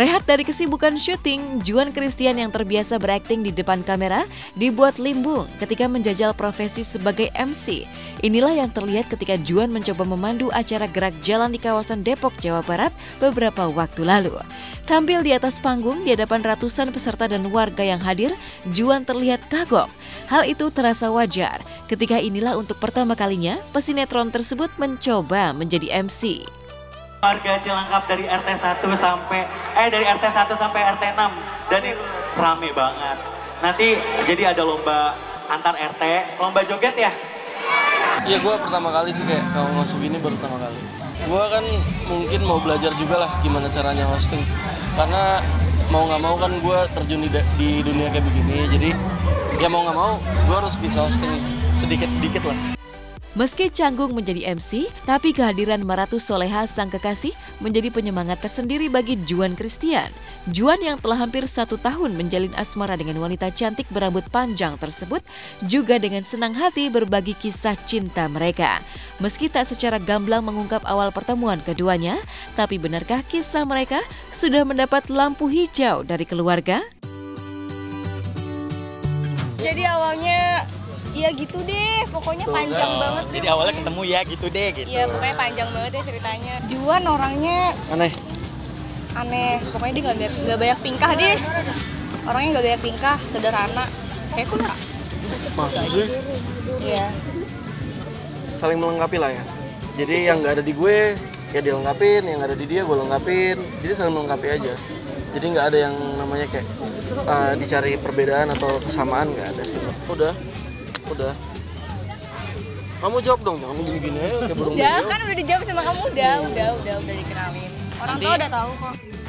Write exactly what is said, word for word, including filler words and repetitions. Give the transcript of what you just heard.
Berehat dari kesibukan syuting, Juan Christian yang terbiasa berakting di depan kamera dibuat limbung ketika menjajal profesi sebagai M C. Inilah yang terlihat ketika Juan mencoba memandu acara gerak jalan di kawasan Depok, Jawa Barat beberapa waktu lalu. Tampil di atas panggung di hadapan ratusan peserta dan warga yang hadir, Juan terlihat kagok. Hal itu terasa wajar ketika inilah untuk pertama kalinya pesinetron tersebut mencoba menjadi M C. Warga Cilangkap dari R T satu sampai eh dari R T satu sampai R T enam dan ini rame banget. Nanti jadi ada lomba antar R T, lomba joget ya? Iya, gue pertama kali sih kayak kalau masuk ini baru pertama kali. Gue kan mungkin mau belajar juga lah gimana caranya hosting. Karena mau nggak mau kan gue terjun di, di dunia kayak begini. Jadi ya mau nggak mau gue harus bisa hosting sedikit-sedikit lah. Meski canggung menjadi M C, tapi kehadiran Maratu Soleha sang kekasih menjadi penyemangat tersendiri bagi Juan Christian. Juan yang telah hampir satu tahun menjalin asmara dengan wanita cantik berambut panjang tersebut juga dengan senang hati berbagi kisah cinta mereka. Meski tak secara gamblang mengungkap awal pertemuan keduanya, tapi benarkah kisah mereka sudah mendapat lampu hijau dari keluarga? Jadi awalnya ya gitu deh, pokoknya panjang oh, banget. Jadi awalnya ketemu ya gitu deh gitu. Iya, pokoknya panjang banget deh ceritanya. Juan orangnya aneh. Aneh, pokoknya dia nggak nggak banyak tingkah deh. Orangnya nggak banyak tingkah, sederhana. Kayak suka. Maksud sih? Iya. Saling melengkapi lah ya. Jadi yang nggak ada di gue, ya dia lengkapin. Yang nggak ada di dia, gue lengkapin. Jadi saling melengkapi aja. Jadi nggak ada yang namanya kayak uh, dicari perbedaan atau kesamaan, nggak ada sih. Udah. Udah. Kamu jawab dong, jangan gini-gini aja kayak burung. Udah, kan udah dijawab sama kamu, udah, udah, udah, udah dikenalin. Orang tua udah tahu kok.